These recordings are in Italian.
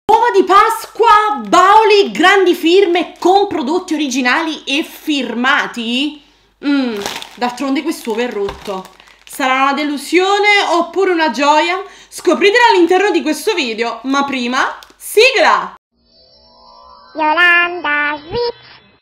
Uova di Pasqua, Bauli, grandi firme con prodotti originali e firmati? D'altronde quest'uovo è rotto. Sarà una delusione oppure una gioia? Scopritelo all'interno di questo video, ma prima, sigla! Yolanda Sweets.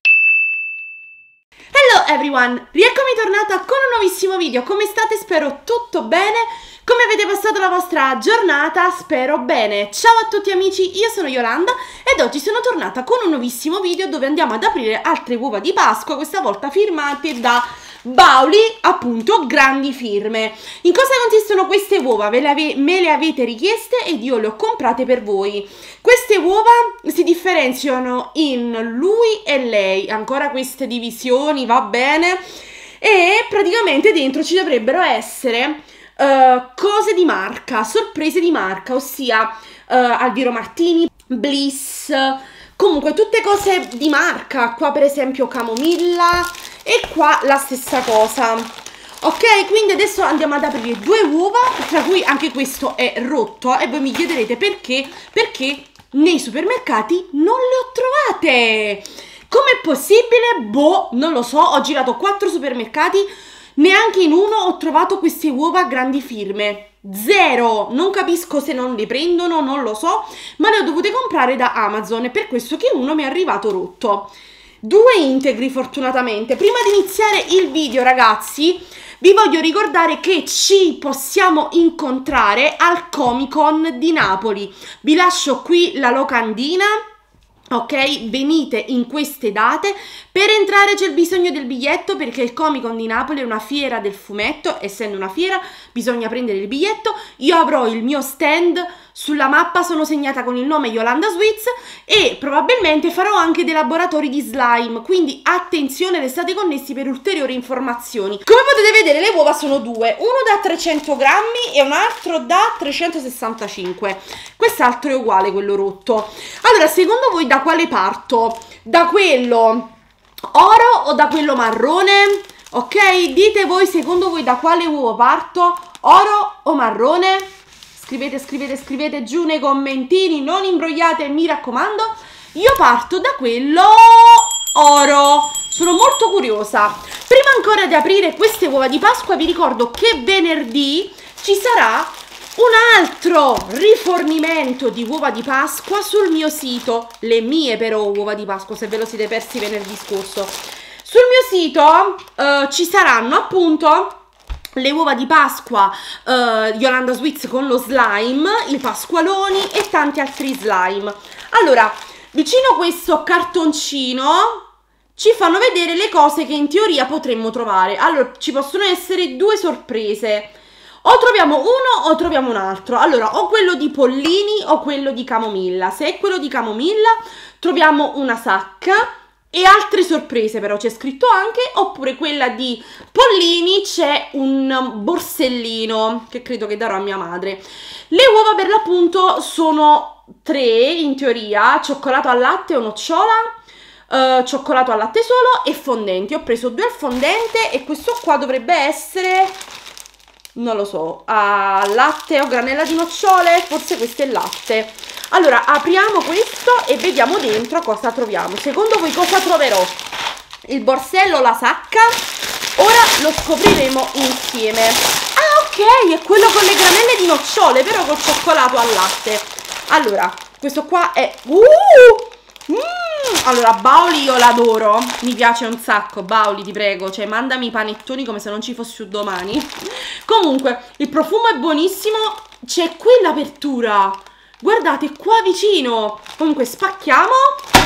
Hello everyone, rieccomi tornata con un nuovissimo video. Come state? Spero tutto bene. Come avete passato la vostra giornata? Spero bene. Ciao a tutti amici, io sono Yolanda ed oggi sono tornata con un nuovissimo video dove andiamo ad aprire altre uova di Pasqua, questa volta firmate da Bauli, appunto grandi firme. In cosa consistono queste uova? Me le avete richieste ed io le ho comprate per voi. Queste uova si differenziano in lui e lei, ancora queste divisioni, va bene, e praticamente dentro ci dovrebbero essere cose di marca, sorprese di marca, ossia Alviro Martini, Bliss, comunque tutte cose di marca. Qua per esempio camomilla e qua la stessa cosa. Ok, quindi adesso andiamo ad aprire due uova, tra cui anche questo è rotto, e voi mi chiederete perché? Perché nei supermercati non le ho trovate. Com'è possibile? Boh, non lo so, ho girato 4 supermercati, neanche in uno ho trovato queste uova grandi firme. Zero! Non capisco se non le prendono, non lo so, ma le ho dovute comprare da Amazon, è per questo che uno mi è arrivato rotto. 2 integri fortunatamente. Prima di iniziare il video, ragazzi, vi voglio ricordare che ci possiamo incontrare al Comic Con di Napoli. Vi lascio qui la locandina. Ok, venite in queste date. Per entrare c'è il bisogno del biglietto, perché il Comic Con di Napoli è una fiera del fumetto. Essendo una fiera bisogna prendere il biglietto. Io avrò il mio stand, sulla mappa sono segnata con il nome Yolanda Sweets, e probabilmente farò anche dei laboratori di slime, quindi attenzione, restate connessi per ulteriori informazioni. Come potete vedere le uova sono due, uno da 300 grammi e un altro da 365. Quest'altro è uguale, quello rotto. Allora, secondo voi da quale parto? Da quello oro o da quello marrone? Ok, dite voi, secondo voi da quale uovo parto? Oro o marrone? Scrivete giù nei commentini, non imbrogliate, mi raccomando. Io parto da quello oro, sono molto curiosa. Prima ancora di aprire queste uova di Pasqua vi ricordo che venerdì ci sarà un altro rifornimento di uova di Pasqua sul mio sito, le mie però uova di Pasqua, se ve lo siete persi venerdì scorso. Sul mio sito ci saranno appunto le uova di Pasqua Yolanda Sweets con lo slime, i pasqualoni e tanti altri slime. Allora, vicino a questo cartoncino ci fanno vedere le cose che in teoria potremmo trovare. Allora, ci possono essere 2 sorprese. O troviamo uno o troviamo un altro. Allora, o quello di pollini o quello di camomilla. Se è quello di camomilla troviamo una sacca e altre sorprese, però c'è scritto anche, oppure quella di pollini c'è un borsellino che credo che darò a mia madre. Le uova per l'appunto sono 3 in teoria: cioccolato al latte o nocciola, cioccolato al latte solo e fondenti. Ho preso 2 al fondente e questo qua dovrebbe essere, non lo so, a latte o granella di nocciole, forse questo è il latte. Allora, apriamo questo e vediamo dentro cosa troviamo. Secondo voi cosa troverò? Il borsello o la sacca? Ora lo scopriremo insieme. Ah, ok, è quello con le granelle di nocciole, però col cioccolato al latte. Allora, questo qua è... Allora, Bauli io l'adoro, mi piace un sacco. Bauli, ti prego, cioè mandami i panettoni come se non ci fosse un domani. Comunque, il profumo è buonissimo. C'è qui l'apertura, guardate qua vicino. Comunque spacchiamo.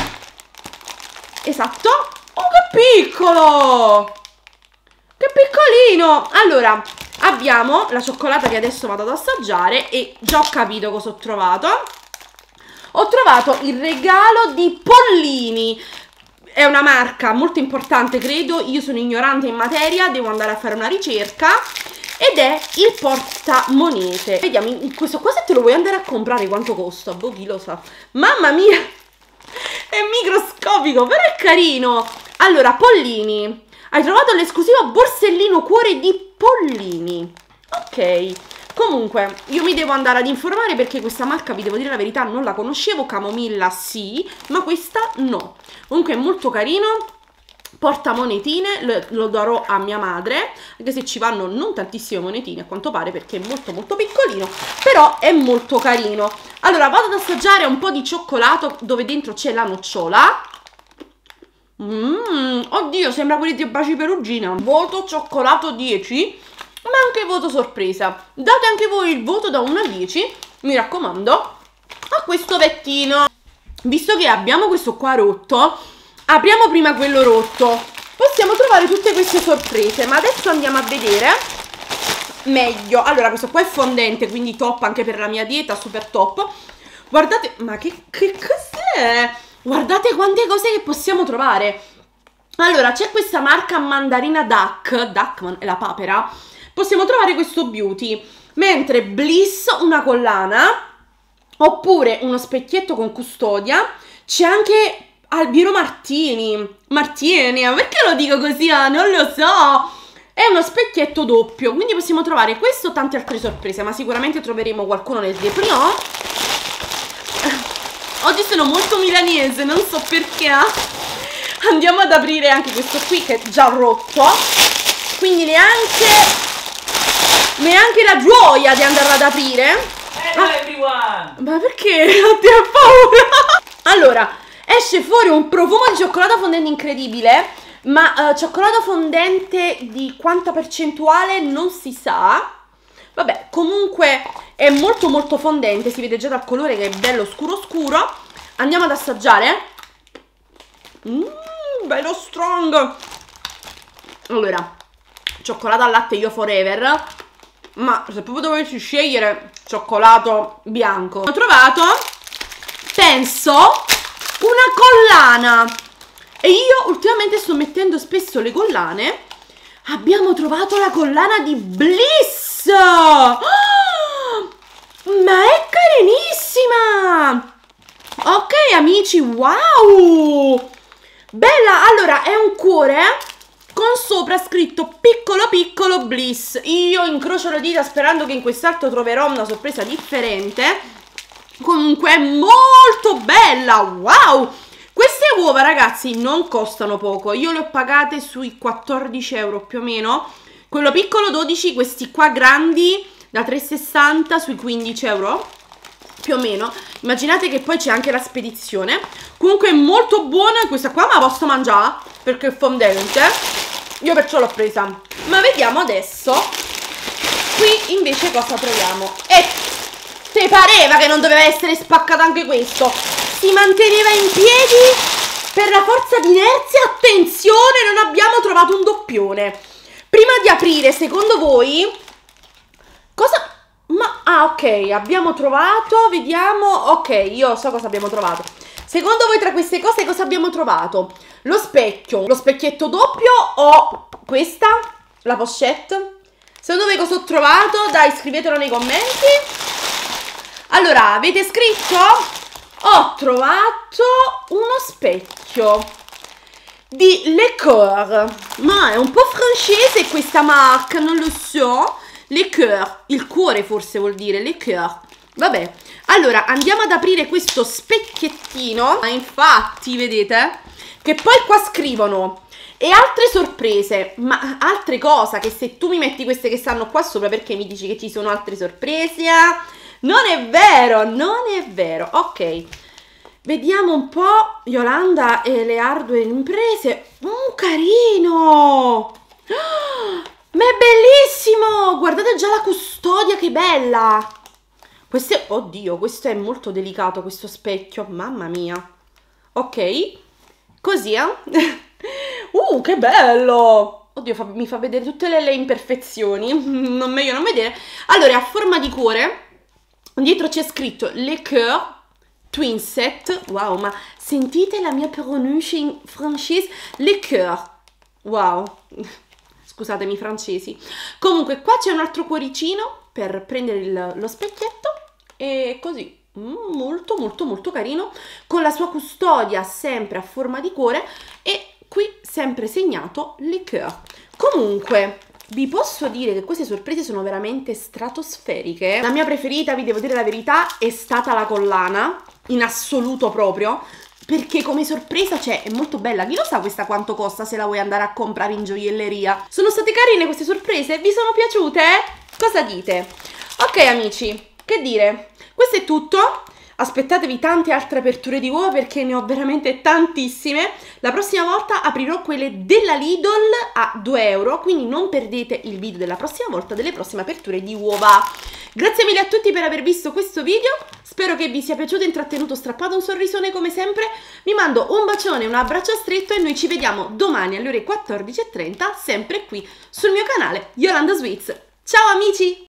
Esatto. Oh, che piccolo, che piccolino. Allora, abbiamo la cioccolata che adesso vado ad assaggiare e già ho capito cosa ho trovato. Ho trovato il regalo di Pollini. È una marca molto importante, credo. Io sono ignorante in materia, devo andare a fare una ricerca. Ed è il portamonete. Vediamo, questo qua se te lo vuoi andare a comprare quanto costa? Boh, chi lo sa. Mamma mia, è microscopico, però è carino. Allora, Pollini, hai trovato l'esclusivo borsellino cuore di Pollini. Ok, Comunque, io mi devo andare ad informare perché questa marca, vi devo dire la verità, non la conoscevo. Camomilla sì, ma questa no. Comunque è molto carino, porta monetine, lo darò a mia madre, anche se ci vanno non tantissime monetine a quanto pare perché è molto molto piccolino, però è molto carino. Allora vado ad assaggiare un po' di cioccolato dove dentro c'è la nocciola. Oddio, sembra quelli di Baci Perugina. Voto cioccolato 10, ma anche voto sorpresa. Date anche voi il voto da 1 a 10, mi raccomando, a questo vettino. Visto che abbiamo questo qua rotto, apriamo prima quello rotto. Possiamo trovare tutte queste sorprese, ma adesso andiamo a vedere meglio. Allora, questo qua è fondente, quindi top anche per la mia dieta, super top. Guardate, ma che cos'è? Guardate quante cose che possiamo trovare. Allora, c'è questa marca Mandarina Duck è la papera. Possiamo trovare questo beauty, mentre Bliss una collana, oppure uno specchietto con custodia. C'è anche Albiero Martini, ma perché lo dico così? Non lo so. È uno specchietto doppio, quindi possiamo trovare questo o tante altre sorprese, ma sicuramente troveremo qualcuno nel Deprimò. Oggi sono molto milanese, non so perché. Andiamo ad aprire anche questo qui che è già rotto, quindi neanche la gioia di andarla ad aprire. Hello everyone! Ma perché? Oddio, ho paura. Allora, esce fuori un profumo di cioccolato fondente incredibile, ma cioccolato fondente di quanta percentuale non si sa. Vabbè, comunque è molto molto fondente, si vede già dal colore che è bello scuro scuro. Andiamo ad assaggiare. Bello strong. Allora, cioccolato al latte io forever, ma se proprio dovessi scegliere cioccolato bianco. Ho trovato, penso, una collana. E io ultimamente sto mettendo spesso le collane. Abbiamo trovato la collana di Bliss. Oh, ma è carinissima. Ok amici, wow, bella. Allora è un cuore con sopra scritto piccolo piccolo Bliss. Io incrocio le dita sperando che in quest'altro troverò una sorpresa differente. Comunque è molto bella, wow. Queste uova ragazzi non costano poco, io le ho pagate sui 14 euro più o meno. Quello piccolo 12, questi qua grandi da 3,60 sui 15 euro più o meno. Immaginate che poi c'è anche la spedizione. Comunque è molto buona questa qua, ma la posso mangiare perché è fondente. Io perciò l'ho presa. Ma vediamo adesso qui invece cosa troviamo. E te pareva che non doveva essere spaccato anche questo? Si manteneva in piedi per la forza di inerzia. Attenzione, non abbiamo trovato un doppione. Prima di aprire, secondo voi cosa? Ok, abbiamo trovato, vediamo. Ok, io so cosa abbiamo trovato. Secondo voi tra queste cose cosa abbiamo trovato? Lo specchio, lo specchietto doppio o questa, la pochette? Secondo voi cosa ho trovato? Dai, scrivetelo nei commenti. Allora, avete scritto? Ho trovato uno specchio di Lecoeur, ma è un po' francese questa marca, non lo so. Lecoeur, il cuore forse vuol dire Lecoeur. Vabbè, allora andiamo ad aprire questo specchiettino. Infatti, vedete? Che poi qua scrivono e altre sorprese, ma altre cose che se tu mi metti queste che stanno qua sopra, perché mi dici che ci sono altre sorprese? Non è vero, non è vero. Ok, vediamo un po'. Yolanda e le ardue imprese. Carino. Ma è bellissimo. Guardate già la custodia, che bella. Questo è, oddio, questo è molto delicato, questo specchio, mamma mia. Ok, così, che bello. Oddio, mi fa vedere tutte le imperfezioni. Non meglio non vedere. Allora, è a forma di cuore. Dietro c'è scritto Lecoeur Twin Set. Wow, ma sentite la mia pronuncia in francese? Lecoeur. Wow. Scusatemi francesi. Comunque qua c'è un altro cuoricino per prendere lo specchietto. E così. Molto molto molto carino. Con la sua custodia sempre a forma di cuore. E qui sempre segnato Lecoeur. Comunque, Vi posso dire che queste sorprese sono veramente stratosferiche. La mia preferita, vi devo dire la verità, è stata la collana, in assoluto proprio, perché come sorpresa, cioè, è molto bella. Chi lo sa questa quanto costa se la vuoi andare a comprare in gioielleria? Sono state carine queste sorprese? Vi sono piaciute? Cosa dite? Ok amici, che dire? Questo è tutto. Aspettatevi tante altre aperture di uova perché ne ho veramente tantissime. La prossima volta aprirò quelle della Lidl a 2 euro, quindi non perdete il video della prossima volta delle prossime aperture di uova. Grazie mille a tutti per aver visto questo video, spero che vi sia piaciuto, intrattenuto, strappato un sorrisone come sempre. Vi mando un bacione, un abbraccio stretto e noi ci vediamo domani alle ore 14:30 sempre qui sul mio canale Yolanda Sweets. Ciao amici!